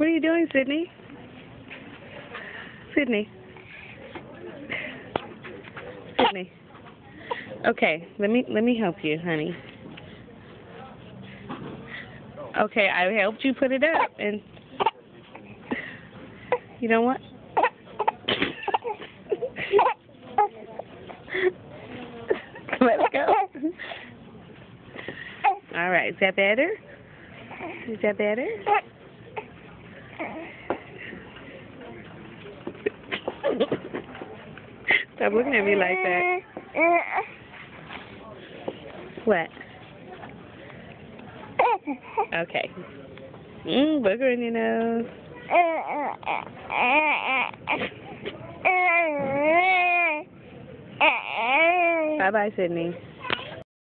What are you doing, Sidney? Sidney. Sidney. Okay, let me help you, honey. Okay, I helped you put it up, and you know what? Let it go. All right, is that better? Is that better? Stop looking at me like that. What? Okay. Booger in your nose. Bye-bye, Sidney.